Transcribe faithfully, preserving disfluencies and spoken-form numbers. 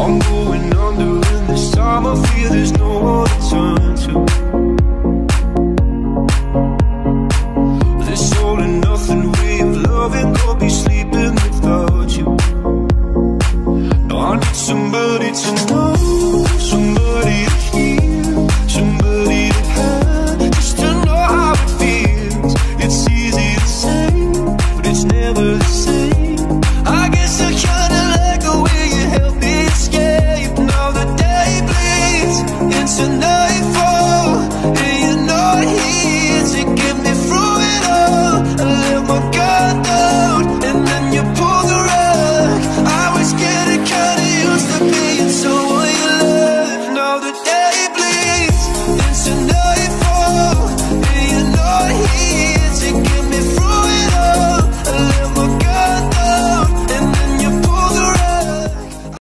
I'm going under, and this time I feel there's no one to turn to. This all or nothing way of loving, I'll be sleeping without you. No, I need somebody to know.